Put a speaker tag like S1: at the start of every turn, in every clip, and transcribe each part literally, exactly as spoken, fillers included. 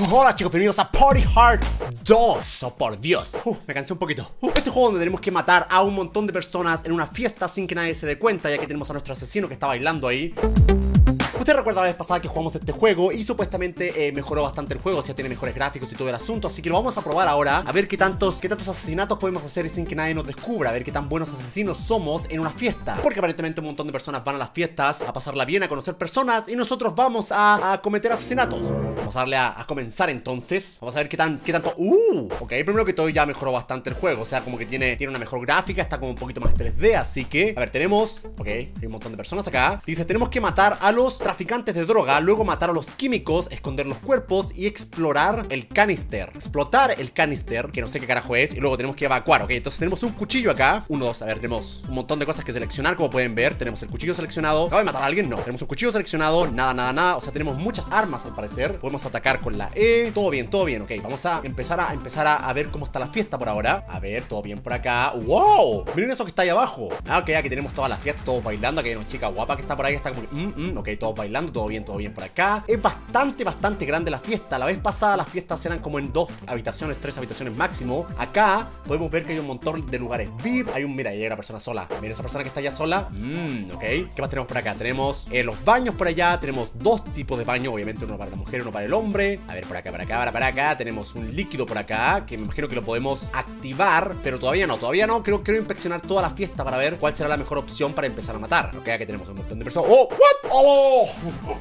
S1: Hola chicos, bienvenidos a Party Hard dos. Oh por Dios, uh, me cansé un poquito. uh, Este juego donde tenemos que matar a un montón de personas en una fiesta sin que nadie se dé cuenta, ya que tenemos a nuestro asesino que está bailando ahí. Usted recuerda la vez pasada que jugamos este juego y supuestamente eh, mejoró bastante el juego, o sea, tiene mejores gráficos y todo el asunto, así que lo vamos a probar ahora, a ver qué tantos, qué tantos asesinatos podemos hacer sin que nadie nos descubra, a ver qué tan buenos asesinos somos en una fiesta, porque aparentemente un montón de personas van a las fiestas a pasarla bien, a conocer personas, y nosotros vamos a, a cometer asesinatos. Vamos a darle a, a comenzar entonces, vamos a ver qué tan, qué tanto, uh, ok, primero que todo ya mejoró bastante el juego, o sea, como que tiene, tiene una mejor gráfica, está como un poquito más tres D, así que, a ver, tenemos, ok, hay un montón de personas acá, dice, tenemos que matar a los traficantes de droga, luego matar a los químicos, esconder los cuerpos y explorar el canister. Explotar el canister, que no sé qué carajo es, y luego tenemos que evacuar, ok, entonces tenemos un cuchillo acá, uno, dos, a ver, tenemos un montón de cosas que seleccionar, como pueden ver, tenemos el cuchillo seleccionado. ¿Acabo de matar a alguien? No, tenemos un cuchillo seleccionado, nada, nada, nada, o sea, tenemos muchas armas al parecer, podemos atacar con la E, todo bien, todo bien, ok, vamos a empezar a empezar a, a ver cómo está la fiesta por ahora, a ver, todo bien por acá, wow, miren eso que está ahí abajo, ah, ok, aquí tenemos todas las fiestas, todos bailando, aquí hay una chica guapa que está por ahí, que está como, mm, mm, ok, todos bailando, todo bien, todo bien por acá. Es bastante, bastante grande la fiesta. La vez pasada las fiestas eran como en dos habitaciones, tres habitaciones máximo. Acá podemos ver que hay un montón de lugares V I P. Hay un, mira, hay una persona sola. Mira esa persona que está allá sola. Mmm, ok. ¿Qué más tenemos por acá? Tenemos eh, los baños por allá. Tenemos dos tipos de baño. Obviamente uno para la mujer y uno para el hombre. A ver, por acá, por acá, para, para acá. Tenemos un líquido por acá, que me imagino que lo podemos activar, pero todavía no, todavía no. Creo, quiero inspeccionar toda la fiesta para ver cuál será la mejor opción para empezar a matar. Ok, aquí tenemos un montón de personas. ¡Oh! ¿What? ¡Oh!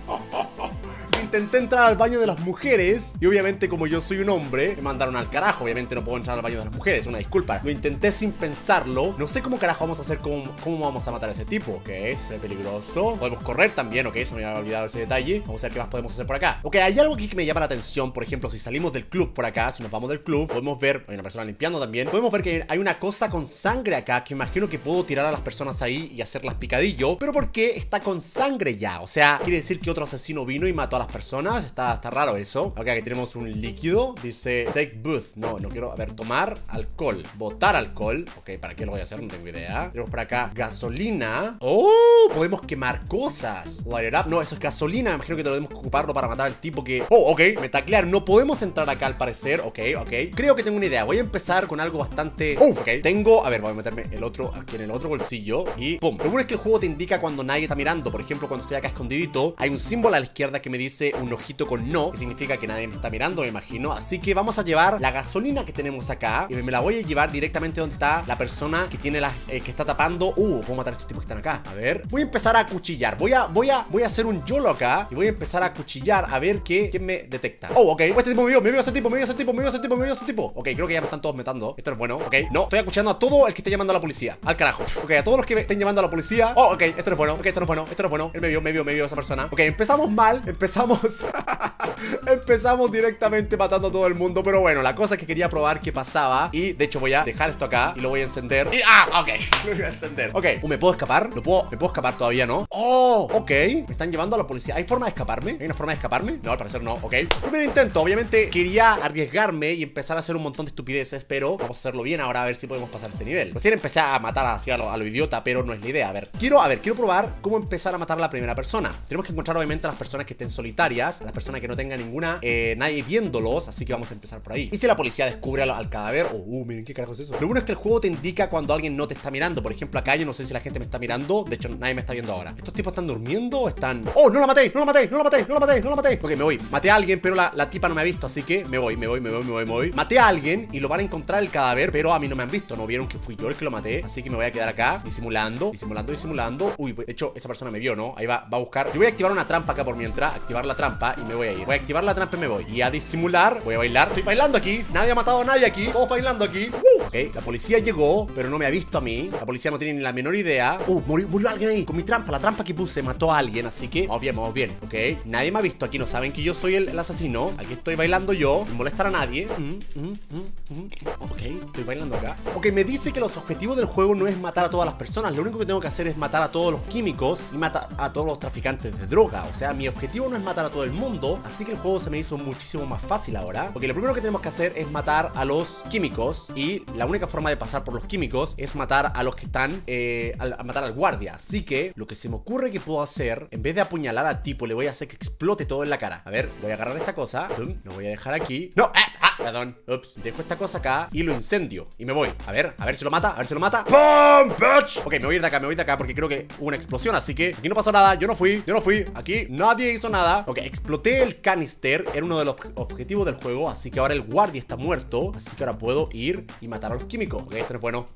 S1: Intenté entrar al baño de las mujeres y obviamente como yo soy un hombre me mandaron al carajo. Obviamente no puedo entrar al baño de las mujeres, una disculpa. Lo intenté sin pensarlo. No sé cómo carajo vamos a hacer, cómo, cómo vamos a matar a ese tipo. Ok, eso es peligroso. Podemos correr también, ok, se me había olvidado ese detalle. Vamos a ver qué más podemos hacer por acá. Ok, hay algo aquí que me llama la atención. Por ejemplo, si salimos del club por acá, si nos vamos del club, podemos ver, hay una persona limpiando también. Podemos ver que hay una cosa con sangre acá, que imagino que puedo tirar a las personas ahí y hacerlas picadillo. Pero ¿por qué está con sangre ya? O sea, quiere decir que otro asesino vino y mató a las personas. Está Está raro eso. Ok, aquí tenemos un líquido. Dice take booth. No, no quiero. A ver, tomar alcohol. Botar alcohol. Ok, ¿para qué lo voy a hacer? No tengo idea. Tenemos por acá gasolina. Oh, podemos quemar cosas. Light it up. No, eso es gasolina. Me imagino que tenemos que ocuparlo para matar al tipo que... Oh, ok, me taclear. No podemos entrar acá al parecer. Ok, ok. Creo que tengo una idea. Voy a empezar con algo bastante... Oh, ok. Tengo... A ver, voy a meterme el otro aquí en el otro bolsillo. Y pum. Lo bueno es que el juego te indica cuando nadie está mirando. Por ejemplo, cuando estoy acá escondidito, hay un símbolo a la izquierda que me dice un ojito con no, que significa que nadie me está mirando, me imagino. Así que vamos a llevar la gasolina que tenemos acá y me la voy a llevar directamente donde está la persona que tiene las eh, que está tapando. Uh, puedo matar a estos tipos que están acá. A ver, voy a empezar a acuchillar. Voy a, voy a, voy a hacer un YOLO acá y voy a empezar a acuchillar a ver qué, quién me detecta. Oh, ok. Este tipo me vio, me vio ese tipo, me vio ese tipo, me vio ese tipo, me vio ese tipo. Ok, creo que ya me están todos matando. Esto es bueno, ok. No, estoy acuchillando a todo el que esté llamando a la policía. Al carajo. Ok, a todos los que estén llamando a la policía. Oh, ok, esto no es bueno. Ok, esto no es bueno. Esto no es bueno. Él me vio, me vio, me vio esa persona. Ok, empezamos mal. Empezamos. Empezamos directamente matando a todo el mundo. Pero bueno, la cosa es que quería probar qué pasaba. Y de hecho voy a dejar esto acá y lo voy a encender. Y, ah, ok, lo voy a encender. Ok, uh, ¿me puedo escapar? ¿Lo puedo? ¿Me puedo escapar todavía? ¿No? Oh, ok. Me están llevando a la policía. ¿Hay forma de escaparme? ¿Hay una forma de escaparme? No, al parecer no, ok. Primer intento, obviamente quería arriesgarme y empezar a hacer un montón de estupideces, pero vamos a hacerlo bien ahora a ver si podemos pasar este nivel. Recién empecé a matar así a lo, a lo idiota, pero no es la idea. A ver, quiero, a ver, quiero probar cómo empezar a matar a la primera persona. Tenemos que encontrar obviamente a las personas que estén solitarias, a las personas que no tengan ninguna, eh, nadie viéndolos, así que vamos a empezar por ahí. Y si la policía descubre al, al cadáver, oh, uh, miren qué carajo es eso. Lo bueno es que el juego te indica cuando alguien no te está mirando. Por ejemplo, acá yo no sé si la gente me está mirando. De hecho, nadie me está viendo ahora. ¿Estos tipos están durmiendo o están...? ¡Oh, no la maté! ¡No la maté! ¡No la maté! ¡No la maté! ¡No la maté! Ok, me voy. Maté a alguien, pero la, la tipa no me ha visto, así que me voy, me voy, me voy, me voy, me voy. Maté a alguien y lo van a encontrar el cadáver, pero a mí no me han visto. No vieron que fui yo el que lo maté, así que me voy a quedar acá disimulando, disimulando, disimulando. Uy, de hecho, esa persona me vio, ¿no? Ahí va, va a buscar. Yo voy a activar una trampa acá por mientras. Activar la trampa y me voy a ir. Voy a activar la trampa y me voy. Y a disimular. Voy a bailar. Estoy bailando aquí. Nadie ha matado a nadie aquí. Todos bailando aquí. Uh, ok, la policía llegó, pero no me ha visto a mí. La policía no tiene ni la menor idea. Uh, murió, murió alguien ahí. Con mi trampa, la trampa que puse mató a alguien. Así que vamos bien, vamos bien. Ok, nadie me ha visto aquí. No saben que yo soy el, el asesino. Aquí estoy bailando yo. No molestar a nadie. Mm, mm, mm, mm. Ok, estoy bailando acá. Ok, me dice que los objetivos del juego no es matar a todas las personas. Lo único que tengo que hacer es matar a todos los químicos y matar a todos los traficantes de droga. O sea, mi objetivo no es matar a todo el mundo. Así que el juego se me hizo muchísimo más fácil ahora, porque lo primero que tenemos que hacer es matar a los químicos. Y la única forma de pasar por los químicos es matar a los que están eh, a, a matar al guardia. Así que lo que se me ocurre que puedo hacer, en vez de apuñalar al tipo, le voy a hacer que explote todo en la cara. A ver, voy a agarrar esta cosa, lo voy a dejar aquí. No, ah, ah, perdón, ups. Dejo esta cosa acá y lo incendio y me voy. A ver, a ver si lo mata, a ver si lo mata. ¡Pum! ¡Bitch! Ok, me voy a ir de acá, me voy de acá porque creo que hubo una explosión. Así que aquí no pasó nada, yo no fui, yo no fui. Aquí nadie hizo nada. Ok, exploté el canister, era uno de los objetivos del juego. Así que ahora el guardia está muerto. Así que ahora puedo ir y matar a los químicos. Ok, esto no es bueno.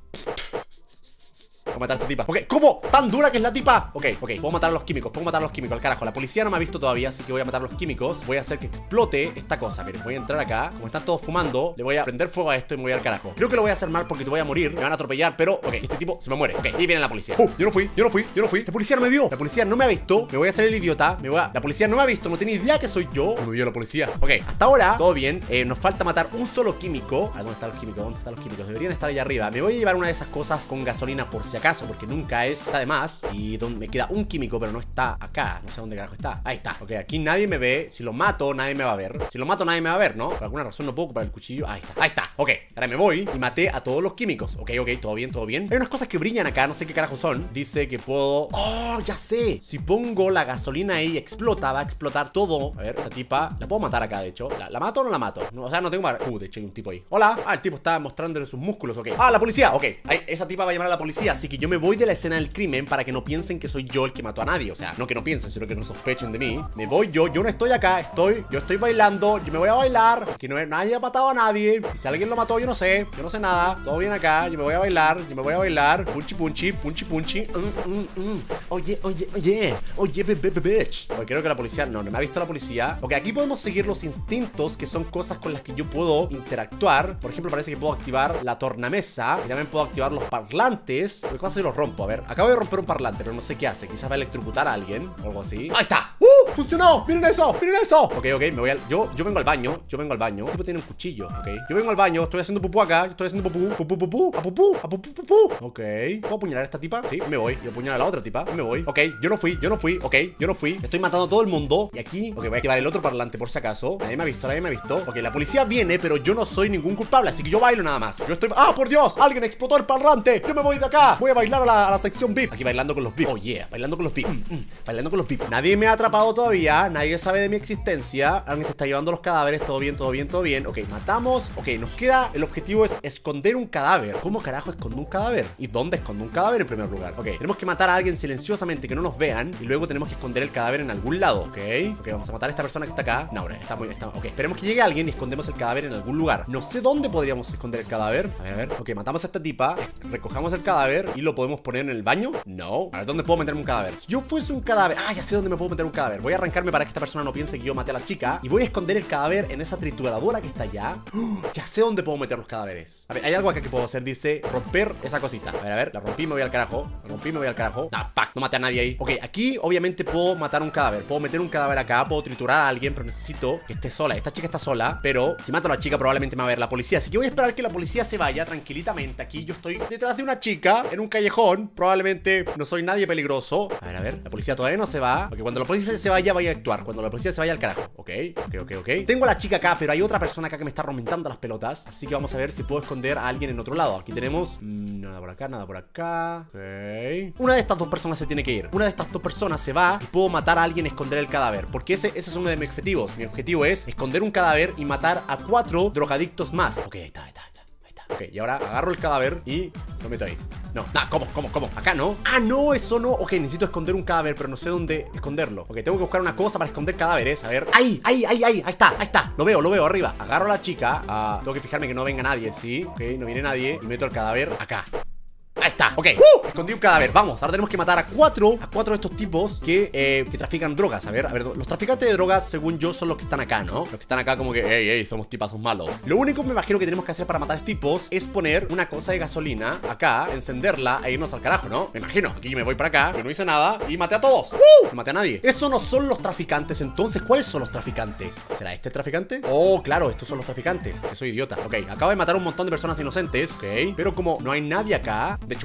S1: Voy a matar a esta tipa. Ok, ¿cómo? ¿Tan dura que es la tipa? Ok, ok, puedo matar a los químicos, puedo matar a los químicos, al carajo. La policía no me ha visto todavía, así que voy a matar a los químicos. Voy a hacer que explote esta cosa. Miren, voy a entrar acá. Como están todos fumando, le voy a prender fuego a esto y me voy al carajo. Creo que lo voy a hacer mal porque te voy a morir, me van a atropellar, pero, ok, este tipo se me muere. Ok, y viene la policía. Uh, yo no fui, yo no fui, yo no fui. La policía no me vio, la policía no me ha visto. Me voy a hacer el idiota, me voy a... La policía no me ha visto, no tiene idea que soy yo. No me vio la policía. Ok, hasta ahora, todo bien. eh, Nos falta matar un solo químico. ¿A dónde están los químicos? ¿Dónde están los químicos? Deberían estar allá arriba. Me voy a llevar una de esas cosas con gasolina por si acaso, porque nunca es, además. Y donde me queda un químico, pero no está acá. No sé dónde carajo está. Ahí está. Ok, aquí nadie me ve. Si lo mato, nadie me va a ver. Si lo mato, nadie me va a ver, ¿no? Por alguna razón no puedo ocupar el cuchillo. Ahí está. Ahí está. Ok, ahora me voy y maté a todos los químicos. Ok, ok, todo bien, todo bien. Hay unas cosas que brillan acá, no sé qué carajo son. Dice que puedo... Oh, ya sé. Si pongo la gasolina ahí y explota, va a explotar todo. A ver, esta tipa, la puedo matar acá, de hecho. ¿La, la mato o no la mato? No, o sea, no tengo... Uh, de hecho hay un tipo ahí. Hola. Ah, el tipo está mostrándole sus músculos, ok. Ah, la policía, ok. Ahí, esa tipa va a llamar a la policía, así que yo me voy de la escena del crimen para que no piensen que soy yo el que mató a nadie. O sea, no que no piensen, sino que no sospechen de mí. Me voy yo, yo no estoy acá, estoy, yo estoy bailando, yo me voy a bailar, que no nadie ha matado a nadie. Y si alguien lo mató, yo no sé, yo no sé nada. Todo bien acá, yo me voy a bailar, yo me voy a bailar. Punchi, punchi, punchi, punchi. Mm, mm, mm. Oye, oye, oye, oye, bebé, bitch. Porque creo que la policía, no, no me ha visto la policía. Ok, aquí podemos seguir los instintos, que son cosas con las que yo puedo interactuar. Por ejemplo, parece que puedo activar la tornamesa. Y también puedo activar los parlantes. Lo que pasa es que los rompo, a ver. Acabo de romper un parlante, pero no sé qué hace. Quizás va a electrocutar a alguien o algo así. ¡Ahí está! ¡Uh! ¡Funcionó! ¡Miren eso! ¡Miren eso! Ok, ok, me voy al... Yo, yo vengo al baño. Yo vengo al baño. El tipo tiene un cuchillo, ok. Yo vengo al baño. Estoy haciendo pupú acá. Estoy haciendo pupú. Pupú, pupú. A pupú. A pupú, pupú. Ok. ¿Puedo apuñalar a esta tipa? Sí, me voy. Yo apuñalo a la otra tipa. Me voy. Ok, yo no fui. Yo no fui. Ok, yo no fui. Estoy matando a todo el mundo. Y aquí, ok, voy a activar el otro parlante por si acaso. Nadie me ha visto, nadie me ha visto. Ok, la policía viene, pero yo no soy ningún culpable. Así que yo bailo nada más. Yo estoy... ¡Ah, por Dios! ¡Alguien explotó el parlante! Yo me voy de acá. Voy a bailar a la, a la sección V I P. Aquí bailando con los V I P. Oh, yeah. Bailando con los V I P. Mm, mm. Bailando con los V I P. Nadie me ha atrapado todavía. Nadie sabe de mi existencia. Alguien se está llevando los cadáveres. Todo bien, todo bien, todo bien. Ok, matamos. Ok, nos queda... El objetivo es esconder un cadáver. ¿Cómo carajo escondo un cadáver? ¿Y dónde escondo un cadáver en primer lugar? Ok, tenemos que matar a alguien silenciosamente que no nos vean. Y luego tenemos que esconder el cadáver en algún lado. Ok, ok, vamos a matar a esta persona que está acá. No, no, está muy... Está... Ok, esperemos que llegue alguien y escondemos el cadáver en algún lugar. No sé dónde podríamos esconder el cadáver. A ver, a ver. Ok, matamos a esta tipa. Recojamos el cadáver y lo podemos poner en el baño. No. A ver, ¿dónde puedo meterme un cadáver? Si yo fuese un cadáver... Ah, ya sé dónde me puedo meter un cadáver. Voy a arrancarme para que esta persona no piense que yo maté a la chica. Y voy a esconder el cadáver en esa trituradora que está allá. ¡Oh! Ya sé dónde puedo meter los cadáveres. A ver, hay algo acá que puedo hacer. Dice romper esa cosita. A ver, a ver. La rompí, me voy al carajo. La rompí, me voy al carajo. Nah, fuck. No maté a nadie ahí. Ok, aquí obviamente puedo matar un cadáver. Puedo meter un cadáver acá. Puedo triturar a alguien, pero necesito que esté sola. Esta chica está sola. Pero si mato a la chica probablemente me va a ver la policía. Así que voy a esperar que la policía se vaya tranquilitamente. Aquí yo estoy detrás de una chica en un callejón. Probablemente no soy nadie peligroso. A ver, a ver. La policía todavía no se va. Porque cuando la policía se vaya, vaya a actuar. Cuando la policía se vaya al carajo. Ok, ok, ok, ok. Tengo a la chica acá, pero hay otra persona acá que me está romentando las pelotas. Así que vamos a ver si puedo esconder a alguien en otro lado. Aquí tenemos... Mmm, nada por acá, nada por acá. Ok. Una de estas dos personas se tiene que ir. Una de estas dos personas se va y puedo matar a alguien y esconder el cadáver. Porque ese, ese es uno de mis objetivos. Mi objetivo es esconder un cadáver y matar a cuatro drogadictos más. Ok, ahí está, ahí está. Ok, y ahora agarro el cadáver y lo meto ahí. No, nah, ¿cómo? ¿Cómo? ¿Cómo? Acá no. Ah, no, eso no. Ok, necesito esconder un cadáver, pero no sé dónde esconderlo. Ok, tengo que buscar una cosa para esconder cadáveres. A ver. ¡Ahí! ¡Ahí! ¡Ahí! ¡Ahí! Ahí está, ahí está. Lo veo, lo veo arriba. Agarro a la chica. uh, Tengo que fijarme que no venga nadie, ¿sí? Ok, no viene nadie. Y meto el cadáver acá. Ahí está, ok, ¡uh! Escondí un cadáver, vamos, ahora tenemos que matar a cuatro A cuatro de estos tipos que, eh, que trafican drogas. A ver, a ver, los traficantes de drogas, según yo, son los que están acá, ¿no? Los que están acá como que, ey, ey, somos tipazos malos. Lo único, me imagino, que tenemos que hacer para matar a estos tipos es poner una cosa de gasolina acá, encenderla e irnos al carajo, ¿no? Me imagino, aquí me voy para acá, yo no hice nada y maté a todos. ¡Uh! No maté a nadie. Esos no son los traficantes, entonces, ¿cuáles son los traficantes? ¿Será este el traficante? Oh, claro, estos son los traficantes. Que soy idiota. Ok, acabo de matar a un montón de personas inocentes. Ok, pero como no hay nadie acá, de hecho me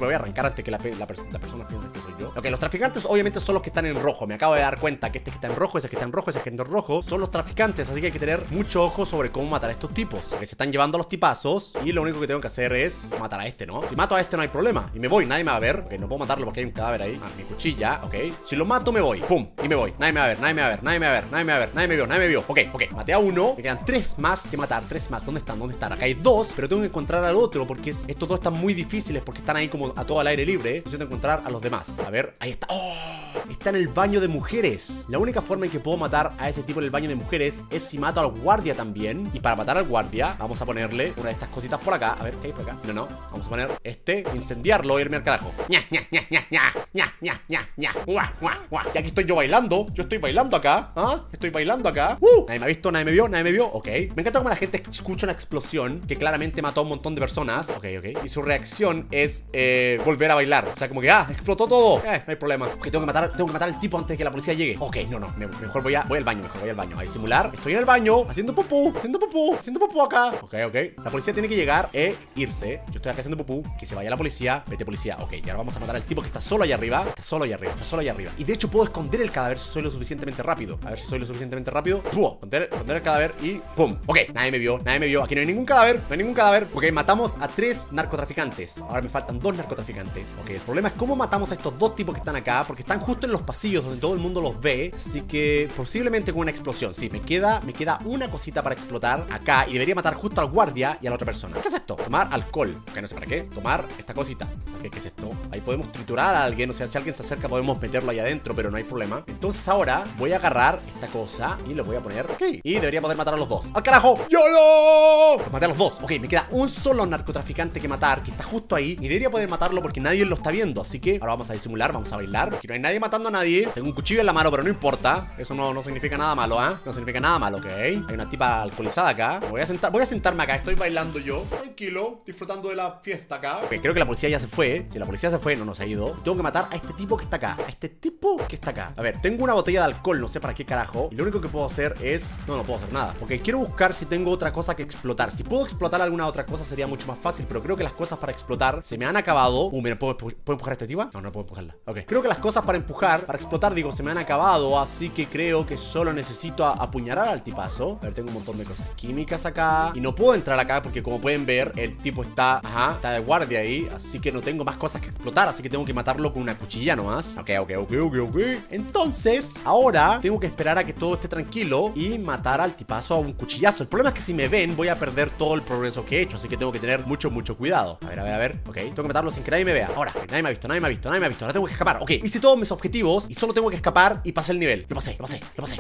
S1: voy a arrancar antes que la, la, pers la persona piense que soy yo. Ok, los traficantes obviamente son los que están en rojo. Me acabo de dar cuenta que este que está en rojo, ese que está en rojo, ese que está en rojo son los traficantes, así que hay que tener mucho ojo sobre cómo matar a estos tipos, porque se están llevando a los tipazos y lo único que tengo que hacer es matar a este, ¿no? Si mato a este no hay problema y me voy, nadie me va a ver. Ok, no puedo matarlo porque hay un cadáver ahí. Ah, mi cuchilla, ok. Si lo mato me voy, pum, y me voy. Nadie me va a ver, nadie me va a ver, nadie me va a ver, nadie me va a ver, nadie me vio, nadie me vio. Ok, ok, maté a uno, me quedan tres más que matar, tres más. ¿Dónde están? ¿Dónde están? Acá hay dos, pero tengo que encontrar al otro porque es, estos dos están muy difíciles porque están ahí como a todo al aire libre. Necesito encontrar a los demás. A ver, ahí está. ¡Oh! Está en el baño de mujeres. La única forma en que puedo matar a ese tipo en el baño de mujeres es si mato al guardia también. Y para matar al guardia vamos a ponerle una de estas cositas por acá. A ver, ¿qué hay por acá? No, no, vamos a poner este, incendiarlo e irme al carajo. ña, ña, ña, ña, ña, ña, ña, ña, ña. Guau, guau, guau. Y aquí estoy yo bailando. Yo estoy bailando acá. ¿Ah? Estoy bailando acá. Uh, nadie me ha visto, nadie me vio, nadie me vio. Ok. Me encanta cómo la gente escucha una explosión que claramente mató a un montón de personas. Ok, ok. Y su reacción es eh, volver a bailar. O sea, como que, ah, explotó todo. Eh, no hay problema. Ok, tengo que matar, tengo que matar al tipo antes de que la policía llegue. Ok, no, no. Me, mejor voy a, voy al baño, mejor voy al baño. A disimular. Estoy en el baño, haciendo popú, haciendo popú, haciendo popú acá. Ok, ok. La policía tiene que llegar e irse. Yo estoy acá haciendo popú. Que se vaya la policía. Vete, policía. Ok, y ahora vamos a matar al tipo que está solo allá arriba. Está solo allá arriba, está solo allá arriba. Y de hecho puedo esconder el cadáver si soy lo suficientemente rápido. A ver si soy lo suficientemente rápido. ¡Pum! Esconder, esconder el cadáver y ¡pum! Ok, nadie me vio, nadie me vio. Aquí no hay ningún cadáver, no hay ningún cadáver. Ok, matamos a tres narcotraficantes. Ahora me faltan dos narcotraficantes. Ok, el problema es cómo matamos a estos dos tipos que están acá, porque están justo en los pasillos donde todo el mundo los ve. Así que posiblemente con una explosión. Sí, me queda, me queda una cosita para explotar acá y debería matar justo al guardia y a la otra persona. ¿Qué es esto? Tomar alcohol. Ok, no sé para qué. Tomar esta cosita. Ok, ¿qué es esto? Ahí podemos triturar a alguien. O sea, si alguien se acerca podemos meterlo ahí adentro, pero no hay problema. Entonces ahora voy a agarrar esta cosa y lo voy a poner aquí. Y debería poder matar a los dos. ¡Al carajo! ¡YOLO! Los maté a los dos. Ok, me queda un solo narcotraficante que matar, que está justo ahí. Y debería poder matarlo porque nadie lo está viendo. Así que ahora vamos a disimular, vamos a bailar. Aquí no hay nadie matando a nadie. Tengo un cuchillo en la mano, pero no importa. Eso no, no significa nada malo, ¿ah? ¿eh? No significa nada malo, ¿ok? Hay una tipa alcoholizada acá. Me voy a sentar, voy a sentarme acá. Estoy bailando yo, tranquilo, disfrutando de la fiesta acá. Ok, creo que la policía ya se fue. Si la policía se fue, no nos ha ido. Tengo que matar a este tipo que está acá. A este tipo que está acá. A ver, tengo una botella de alcohol, no sé para qué carajo. Y lo único que puedo hacer es... No, no puedo hacer nada. Ok, quiero buscar si tengo otra cosa que explotar. Si puedo explotar alguna otra cosa sería mucho más fácil. Pero creo que las cosas para explotar se me han acabado. Uh, mira, ¿puedo, ¿puedo empujar a esta tipa? No, no puedo empujarla. Ok, creo que las cosas para empujar, para explotar, digo, se me han acabado. Así que creo que solo necesito apuñalar al tipazo. A ver, tengo un montón de cosas químicas acá. Y no puedo entrar acá porque como pueden ver, el tipo está... Ajá, está de guardia ahí. Así que no tengo más cosas que explotar. Así que tengo que matarlo con una cuchilla nomás. Ok, ok, ok, ok, ok. Entonces, ahora tengo que esperar a que todo esté tranquilo y matar al tipazo a un cuchillazo. El problema es que si me ven, voy a perder todo el progreso que he hecho. Así que tengo que tener mucho, mucho cuidado. A ver, a ver, a ver. Ok, tengo que matarlo sin que nadie me vea. Ahora, nadie me ha visto, nadie me ha visto, nadie me ha visto. Ahora tengo que escapar. Ok, hice todos mis objetivos y solo tengo que escapar y pasé el nivel. Lo pasé, lo pasé, lo pasé.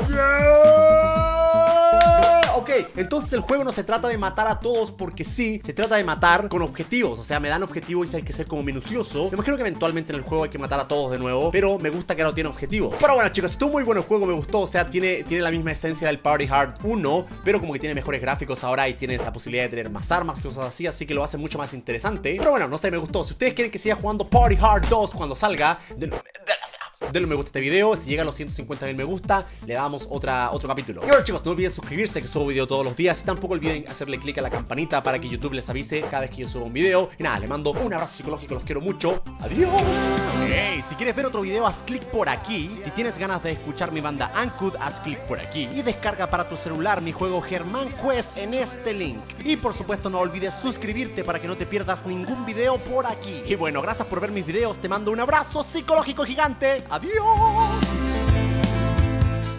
S1: Ok, entonces el juego no se trata de matar a todos porque sí, se trata de matar con objetivos. O sea, me dan objetivos y hay que ser como minucioso. Me imagino que eventualmente en el juego hay que matar a todos de nuevo, pero me gusta que ahora tiene objetivos. Pero bueno, chicos, estuvo muy bueno el juego, me gustó. O sea, tiene, tiene la misma esencia del Party Hard uno, pero como que tiene mejores gráficos ahora y tiene esa posibilidad de tener más armas, cosas así, así que lo hace mucho más interesante. Pero bueno, no sé, me gustó. Si ustedes quieren que siga jugando Party Hard dos cuando salga, de, de, de, denle un me gusta a este video. Si llega a los ciento cincuenta mil me gusta, le damos otra, otro capítulo. Y ahora, chicos, no olviden suscribirse, que subo video todos los días. Y tampoco olviden hacerle clic a la campanita para que YouTube les avise cada vez que yo subo un video. Y nada, les mando un abrazo psicológico, los quiero mucho. Adiós. Hey, si quieres ver otro video, haz clic por aquí. Si tienes ganas de escuchar mi banda Ancud, haz clic por aquí. Y descarga para tu celular mi juego Germán Quest en este link. Y por supuesto no olvides suscribirte para que no te pierdas ningún video por aquí. Y bueno, gracias por ver mis videos, te mando un abrazo psicológico gigante. ¡Adiós!